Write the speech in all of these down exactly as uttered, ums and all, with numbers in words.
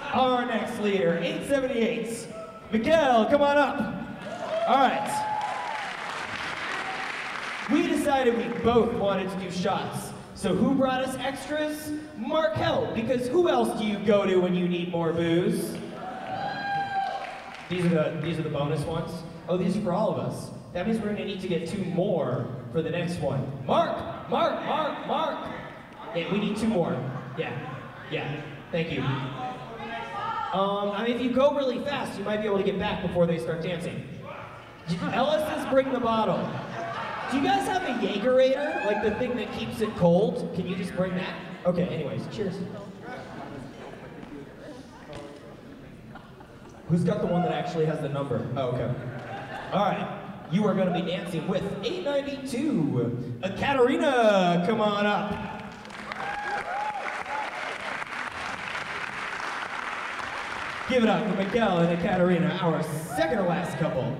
our next leader, eight seventy-eight. Miguel, come on up. All right. We decided we both wanted to do shots. So who brought us extras? Markel, because who else do you go to when you need more booze? These are the these are the bonus ones. Oh, these are for all of us. That means we're gonna need to get two more for the next one. Mark, Mark, Mark, Mark. Yeah, we need two more. Yeah, yeah. Thank you. Um, I mean, if you go really fast, you might be able to get back before they start dancing. Ellis says bring the bottle. Do you guys have a Jaegerator? Like the thing that keeps it cold? Can you just bring that? Okay, anyways, cheers. Who's got the one that actually has the number? Oh, okay. All right, you are gonna be dancing with eight ninety-two. Katarina, come on up. Give it up for Miguel and Katarina, our second to last couple.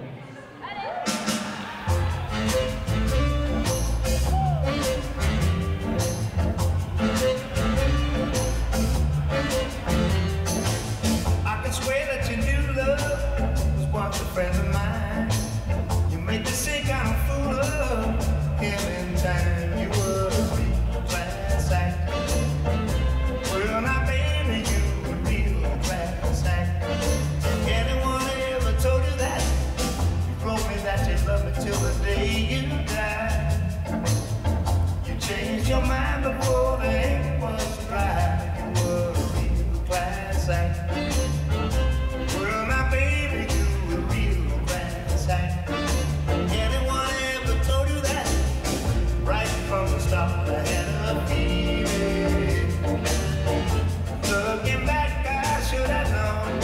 I can swear that your new love was once a friend of mine. You made me sick, I'm a fool of him in time. You were a real class act. Well, now baby, you were real class act. Anyone ever told you that? You told me that you loved me till the day you died. You changed your mind before the ink was dry. You were a real class act. Well, now baby, you were real class act. Anyone ever told you that? Right from the start, I had a feeling. Looking back, I should have known.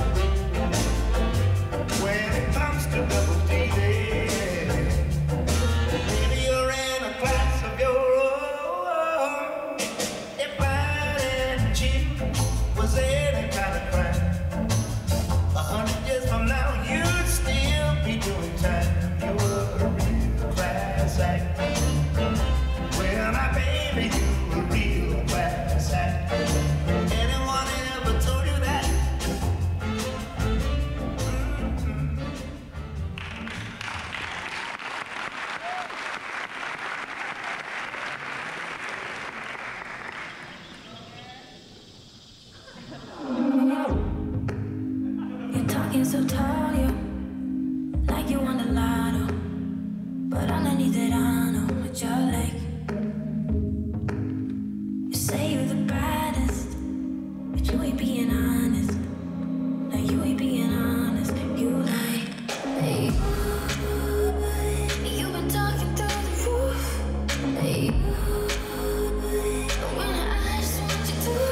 When it comes to double D, maybe you're in a class of your own. If lying and cheating was any kind of crime, a hundred years from now you'd still be doing time. You were a real class act. Well, now baby, you were a real class act. Anyone ever told you that? You're talking so tall, you like you won the lotto, but underneath it I know what you're like. You say you're the baddest, but you ain't being honest. No, you ain't being honest. You lie. Hey, you've been talking through the roof. Hey, when I just want you to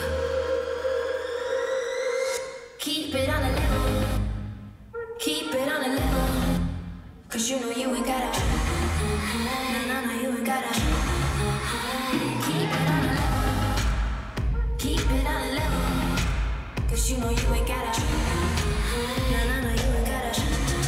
keep it on a level. Keep it on a level. Cause you know you ain't gotta. No, no, no, you ain't gotta. Keep it on a level. Keep it on a level. Cause you know you ain't gotta. No, no, no, you ain't gotta.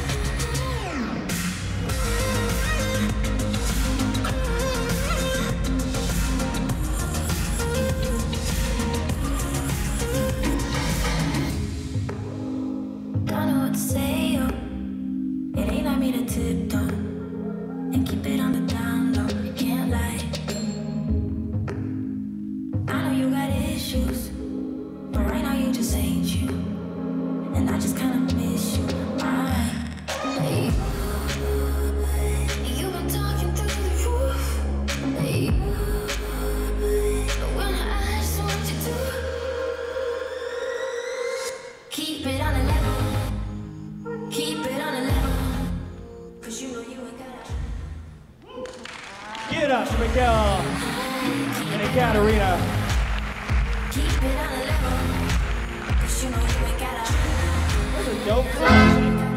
Don't know what to say, yo. It ain't like me to tiptoe and keep it on the down low. You can't lie. I know you got issues, but right now you just ain't you. And I just kinda miss you. I, hey, you've been talking through the roof. Hey, when I just want you to keep it on a level. Keep it on a level. Cause you know you ain't gotta. Give it up for Miguel and Katarina. Keep it on a level. Cause you know you ain't gotta. That's a dope song.